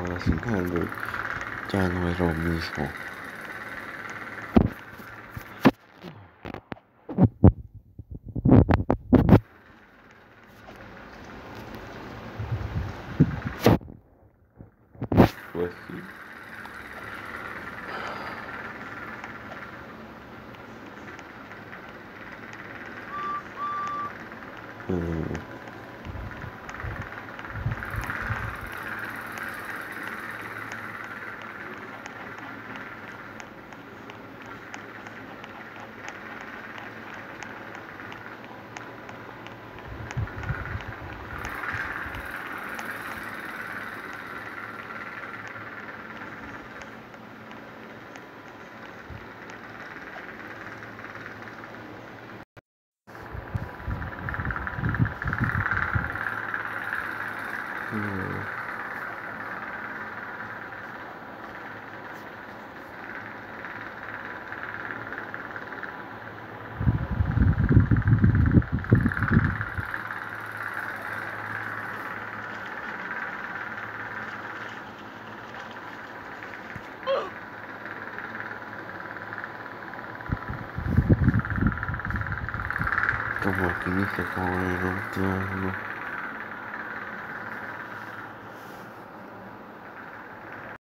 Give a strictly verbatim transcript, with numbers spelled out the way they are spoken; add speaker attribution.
Speaker 1: sin Android ya no es lo mismo. Pues sí. Mm. Mm. Como alquimista, como en un turno.